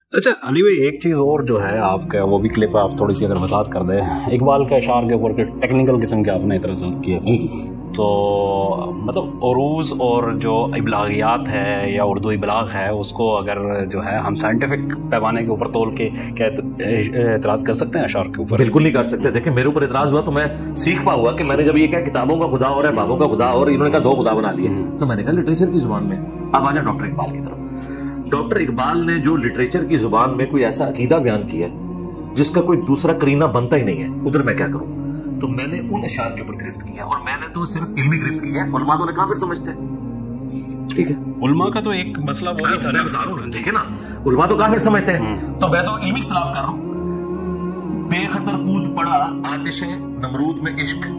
اچھا علی بھائی، ایک چیز اور جو ہے آپ کا وہ بھی کلپ آپ تھوڑی سی اگر وضاحت کر دیں، اقبال کے اشعار کے اوپر ٹیکنیکل قسم کے آپ نے اعتراضات کیے تھے. جی تو مطلب عروض اور جو ابلاغیات ہے یا اردو ابلاغ ہے اس کو اگر جو ہے ہم سائنٹیفک پیمانے کے اوپر تول کے کیا اعتراض کر سکتے ہیں اشعار کے اوپر؟ بالکل نہیں کر سکتے. دیکھیں میرے اوپر اعتراض ہوا تو میں سیکھ پا ہوا کہ میں نے جب یہ کہا کتابوں کا خدا اور ہے بابوں کا خدا اور انہوں نے کہا دو خدا بنا لیے، تو میں نے کہا لٹریچر کی زبان میں. اب آ جائیں ڈاکٹر اقبال کی طرف. ڈاکٹر اقبال نے جو لٹریچر کی زبان میں کوئی ایسا عقیدہ بیان کیا ہے جس کا کوئی دوسرا کرینہ بنتا ہی نہیں ہے، ادھر میں کیا کروں؟ تو میں نے ان اشعار کے اوپر گرفت کیا، اور میں نے تو صرف علمی گرفت کیا ہے. علماء تو انہیں کافر سمجھتے ہیں، ٹھیک ہے. علماء کا تو ایک مسئلہ وہ میں بتا رہا ہوں، ٹھیک ہے نا، علماء تو کافر سمجھتے ہیں، تو میں تو علمی اختلاف کر رہا ہوں. بے خطر کود پڑا آتش نمرود میں عشق،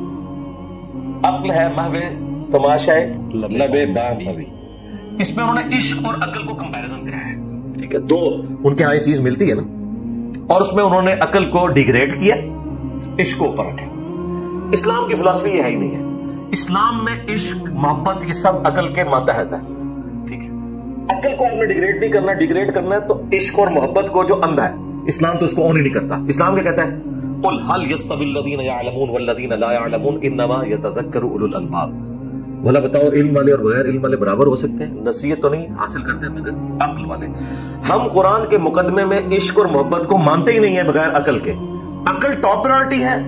عقل ہے محو تماشائے لبے بام نبی. اس میں انہوں نے عشق اور عقل کو کمپیریزن کرایا ہے، ٹھیک ہے. دو ان کے ہاں یہ چیز ملتی ہے نا، اور اس میں انہوں نے عقل کو ڈیگریڈ کیا، عشق کو اوپر رکھا. اسلام کی فلسفی یہ ہے ہی نہیں ہے. اسلام میں عشق محبت یہ سب عقل کے ماتحت ہے، ٹھیک ہے. عقل کو آپ نے ڈیگریڈ نہیں کرنا، ڈیگریڈ کرنا ہے تو عشق اور محبت کو جو اندھا ہے، اسلام تو اس کو اون ہی نہیں کرتا. اسلام کیا کہتا ہے؟ قل هل يستوي الذين يعلمون والذين لا يعلمون انما يتذكر اولو الالباب. بھلا بتاؤ علم والے اور بغیر علم والے برابر ہو سکتے ہیں؟ نصیحت تو نہیں حاصل کرتے ہیں مگر عقل والے. ہم قرآن کے مقدمے میں عشق اور محبت کو مانتے ہی نہیں ہیں بغیر عقل کے. عقل ٹاپ پرائورٹی ہے.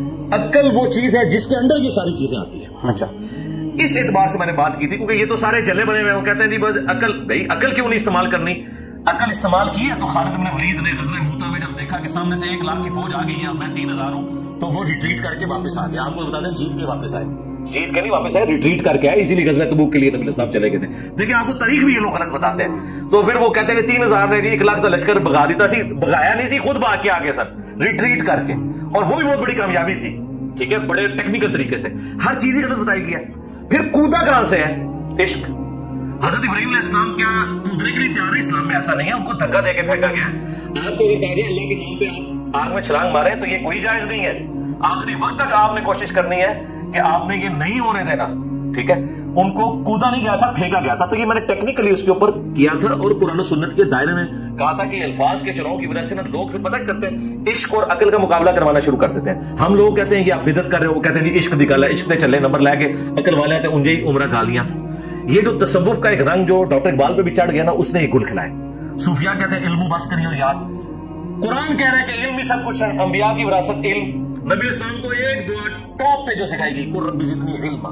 عقل وہ چیز ہے جس کے اندر یہ ساری چیزیں آتی ہیں. اچھا اس اعتبار سے میں نے بات کی تھی کیونکہ یہ تو سارے جلے بنے ہوئے ہیں. وہ کہتے ہیں جی بس عقل، بھائی عقل کیوں نہیں استعمال کرنی؟ عقل استعمال کی ہے تو خالد بن ولید نے غزوہ موتا میں جب دیکھا کہ سامنے سے 1 لاکھ کی فوج آ گئی ہے، میں 3000 ہوں، تو وہ ریٹریٹ کر کے واپس آ گیا. آپ کو بتا دیں جیت کے واپس آئے، جیت کے نہیں واپس آئے، ریٹریٹ کر کے آئے. اسی لیے غزوہ تبوک کے لیے نبی اسلام چلے گئے تھے. دیکھیں آپ کو تاریخ بھی یہ لوگ غلط بتاتے ہیں. تو پھر وہ کہتے ہیں 3000 نے 1 لاکھ کا لشکر بھگا دیتا سی، بھگایا نہیں سی، خود بھاگ کے آگے سن ریٹریٹ کر کے، اور وہ بھی بہت بڑی کامیابی تھی، ٹھیک ہے، بڑے ٹیکنیکل طریقے سے. ہر چیز ہی غلط بتائی گئی ہے. پھر کودا کہاں سے ہے؟ عشق. حضرت ابراہیم علیہ السلام کیا کودنے کے لیے تیار ہے؟ اسلام میں ایسا نہیں ہے، ان کو دھکا دے کے پھینکا گیا ہے. آپ کو بتا دیں اللہ کے نام پہ آپ آگ میں چھلانگ مارے تو یہ کوئی جائز نہیں ہے. آخری وقت تک آپ نے کوشش کرنی ہے کہ آپ نے یہ نہیں ہونے دینا، ٹھیک ہے. ان کو کودا نہیں گیا تھا، پھینکا گیا تھا. تو یہ میں نے ٹیکنیکلی اس کے اوپر کیا تھا اور قرآن و سنت کے دائرے میں کہا تھا کہ الفاظ کے چناؤ کی وجہ سے نا لوگ پھر پتہ کرتے ہیں عشق اور عقل کا مقابلہ کروانا شروع کر دیتے ہیں. ہم لوگ کہتے ہیں کہ آپ بدعت کر رہے ہو، وہ کہتے ہیں عشق نکالا، عشق نے چلے نمبر لے کے عقل والے آتے ہیں انجے ہی عمرہ گالیاں. یہ جو تصوف کا ایک رنگ جو ڈاکٹر اقبال پہ بھی چڑھ گیا نا، اس نے یہ گل کھلائے. صوفیاء کہتے ہیں علم و بس کریو یاد. قرآن کہہ رہا ہے کہ علم ہی سب کچھ ہے، انبیاء کی وراثت علم. نبی اسلام کو ایک دعا ٹاپ پہ جو سکھائی گئی، قل رب زدنی علما.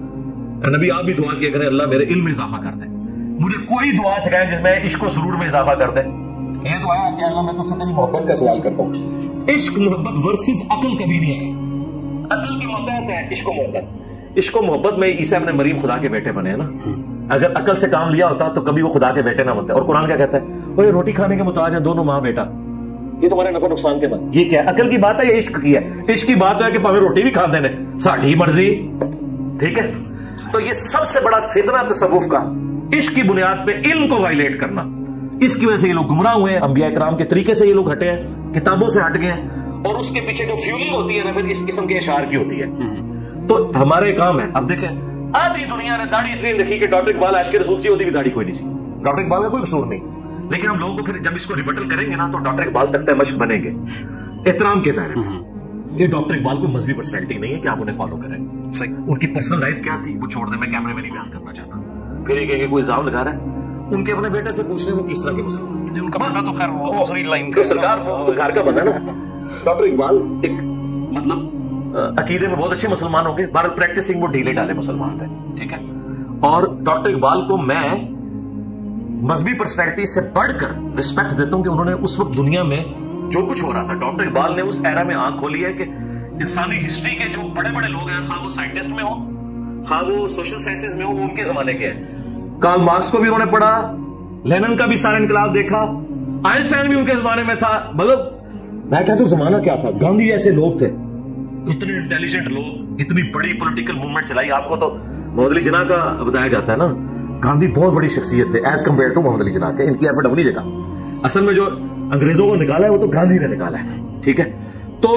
نبی آپ بھی دعا کیا کریں اللہ میرے علم میں اضافہ کر دے. مجھے کوئی دعا سکھائیں جس میں عشق و سرور میں اضافہ کر دے. یہ دعا ہے کہ اللہ میں تجھ سے تیری محبت کا سوال کرتا ہوں. عشق محبت ورسز عقل کبھی نہیں ہے. عقل کی ماتحت ہے عشق و محبت. عشق و محبت میں عیسیٰ ابن مریم خدا کے بیٹے بنے ہیں نا. اگر عقل سے کام لیا ہوتا تو کبھی وہ خدا کے بیٹے نہ بنتے. اور قرآن کیا کہتا ہے؟ وہ روٹی کھانے کے محتاج ہیں دونوں ماں بیٹا. یہ تمہارے نفع نقصان کے بعد یہ کیا عقل کی بات ہے یا عشق کی ہے؟ عشق کی بات ہے کہ پاوے روٹی بھی کھاتے ہیں ساڑھی مرضی، ٹھیک ہے. تو یہ سب سے بڑا فتنہ تصوف کا عشق کی بنیاد پہ علم کو وائلیٹ کرنا. اس کی وجہ سے یہ لوگ گمراہ ہوئے ہیں. انبیاء کرام کے طریقے سے یہ لوگ ہٹے ہیں، کتابوں سے ہٹ گئے ہیں، اور اس کے پیچھے جو فیولنگ ہوتی ہے نا پھر اس قسم کے اشعار کی ہوتی ہے. تو ہمارے کام ہے. اب دیکھیں آدھی دنیا نے داڑھی اس لیے رکھی کہ ڈاکٹر اقبال عاشق رسول سی ہوتی بھی داڑھی کوئی نہیں سی. ڈاکٹر اقبال کا کوئی قصور نہیں، لیکن ہم لوگوں کو پھر جب اس کو ریبٹل کریں گے نا تو ڈاکٹر اقبال تختہ مشق بنیں گے احترام کے دائرے میں. یہ ڈاکٹر اقبال کوئی مذہبی پرسنالٹی نہیں ہے کہ آپ انہیں فالو کریں. ان کی پرسنل لائف کیا تھی وہ چھوڑ دیں، میں کیمرے میں نہیں بیان کرنا چاہتا. پھر یہ کہیں گے کوئی الزام لگا رہا ہے، ان کے اپنے بیٹے سے پوچھ لیں وہ کس طرح کے مسلمان تھے. ان کا بیٹا تو خیر وہ دوسری لائن کا سرکار تو گھر کا بنا نا. ڈاکٹر اقبال ایک مطلب عقیدے میں بہت اچھے مسلمان ہوں گے، بار پریکٹسنگ وہ ڈھیلے ڈالے مسلمان تھے، ٹھیک ہے. اور ڈاکٹر اقبال کو میں مذہبی پرسنالٹی سے بڑھ کر رسپیکٹ دیتا ہوں کہ انہوں نے اس وقت دنیا میں جو کچھ ہو رہا تھا، ڈاکٹر اقبال نے اس ایرا میں آنکھ کھولی ہے کہ انسانی ہسٹری کے جو بڑے بڑے لوگ ہیں، خواہ وہ سائنٹسٹ میں ہوں خواہ وہ سوشل سائنسز میں ہوں، وہ ان کے زمانے کے ہیں. کارل مارکس کو بھی انہوں نے پڑھا، لینن کا بھی سارا انقلاب دیکھا، آئنسٹائن بھی ان کے زمانے میں تھا. مطلب میں کہتا ہوں زمانہ کیا تھا. گاندھی جیسے لوگ تھے، اتنے انٹیلیجنٹ لوگ، اتنی بڑی پولیٹیکل موومنٹ چلائی. آپ کو تو محمد علی جناح کا بتایا جاتا ہے نا، گاندھی بہت بڑی شخصیت تھے as compare to Muhammad Ali Jinnah کے. ان کی ایفرٹ اپنی جگہ. اصل میں جو انگریزوں کو نکالا ہے وہ تو گاندھی نے نکالا ہے، ٹھیک ہے. تو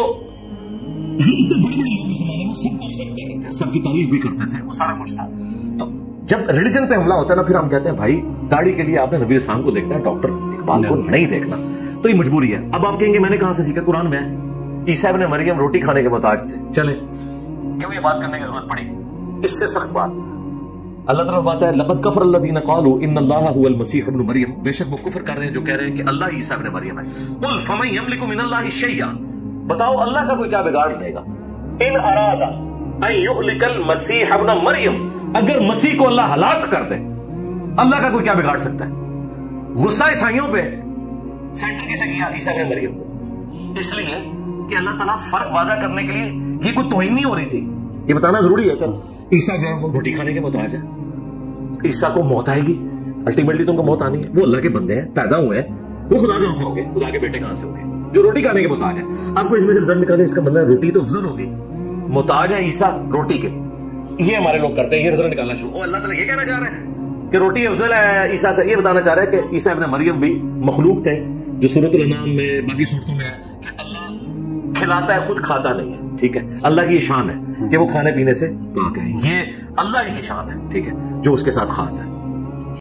یہ اتنے بڑے بڑے لوگ اس زمانے میں سب کو ایکسپٹ کر رہے تھے، سب کی تعریف بھی کرتے تھے، وہ سارا کچھ تھا. تو جب ریلیجن پہ حملہ ہوتا ہے نا پھر ہم کہتے ہیں بھائی داڑھی کے لیے آپ نے نبی اسلام کو دیکھنا ہے. ڈاکٹر इकबाल को नहीं देखना, तो ये मजबूरी है। अब आप कहेंगे मैंने कहां से सीखा, कुरान में है ईसा इब्न मरियम रोटी खाने के मोहताज थे। चले क्यों ये बात करने की जरूरत पड़ी, इससे सख्त बात अल्लाह ताला बात है लक़द कफ़र अल्लज़ीना क़ालू इन्नल्लाहा हुवल मसीह इब्न मरियम, बेशक वो कुफ्र कर रहे हैं जो कह रहे हैं कि अल्लाह ईसा इब्न मरियम है। कुल फमन यमलिकु मिनल्लाहि शैया, बताओ अल्लाह का कोई क्या बिगाड़ लेगा। इन अरादा अन युहलिकल मसीह इब्न मरियम, अगर मसीह को अल्लाह हलाक कर दे, अल्लाह का कोई क्या बिगाड़ सकता है। गुस्सा ईसाइयों पे सेंटर किसे किया, ईसा इब्न मरियम को, इसलिए कि अल्लाह ताला फर्क वाज़ा करने के लिए ये कोई तौहीन नहीं हो रही थी, ये बताना जरूरी है कि ईसा जो है वो रोटी खाने के मोहताज है। ईसा को मौत आएगी, अल्टीमेटली तो उनको मौत आनी है, वो अल्लाह के बंदे हैं, पैदा हुए हैं, वो खुदा कहां से हो गए, खुदा के बेटे कहां से हो गए जो रोटी खाने के मोहताज है। आपको इसमें से रिजल्ट निकाले, इसका मतलब रोटी तो अफजल होगी, मोहताज है ईसा रोटी के। ये हमारे लोग करते हैं, ये रिजल्ट निकालना शुरू। अल्लाह ताला ये कहना चाह रहा है कि रोटी अफजल है ईसा से, ये बताना चाह रहा है कि ईसा इब्न मरियम भी मखलूक थे, जो सूरतुल अनाम में बाकी सूरतों में है कि अल्लाह खिलाता है खुद खाता नहीं है, ठीक है। अल्लाह की ये शान है कि वो खाने पीने से पाक है, ये अल्लाह की शान है, ठीक है, जो उसके साथ खास है।